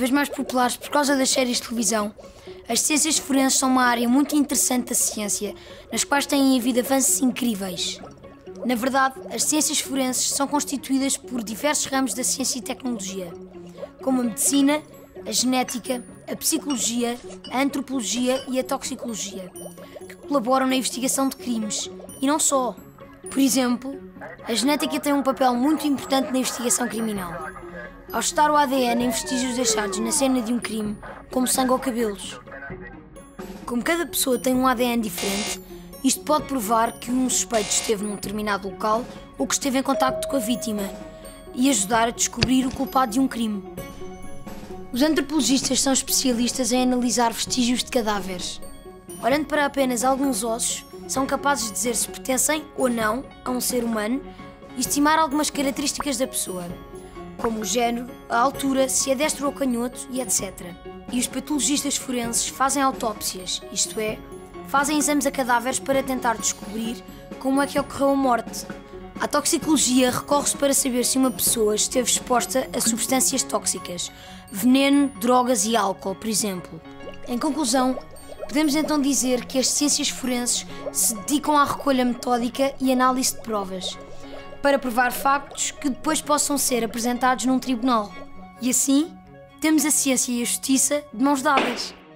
vez mais populares por causa das séries de televisão, as ciências forenses são uma área muito interessante da ciência, nas quais têm havido avanços incríveis. Na verdade, as ciências forenses são constituídas por diversos ramos da ciência e tecnologia, como a medicina, a genética, a psicologia, a antropologia e a toxicologia, que colaboram na investigação de crimes. E não só. Por exemplo, a genética tem um papel muito importante na investigação criminal, ao estar o ADN em vestígios deixados na cena de um crime, como sangue ou cabelos. Como cada pessoa tem um ADN diferente, isto pode provar que um suspeito esteve num determinado local ou que esteve em contacto com a vítima e ajudar a descobrir o culpado de um crime. Os antropologistas são especialistas em analisar vestígios de cadáveres. Olhando para apenas alguns ossos, são capazes de dizer se pertencem ou não a um ser humano e estimar algumas características da pessoa, como o género, a altura, se é destro ou canhoto e etc. E os patologistas forenses fazem autópsias, isto é, fazem exames a cadáveres para tentar descobrir como é que ocorreu a morte. À toxicologia recorre-se para saber se uma pessoa esteve exposta a substâncias tóxicas, veneno, drogas e álcool, por exemplo. Em conclusão, podemos então dizer que as ciências forenses se dedicam à recolha metódica e análise de provas, para provar factos que depois possam ser apresentados num tribunal. E assim, temos a ciência e a justiça de mãos dadas.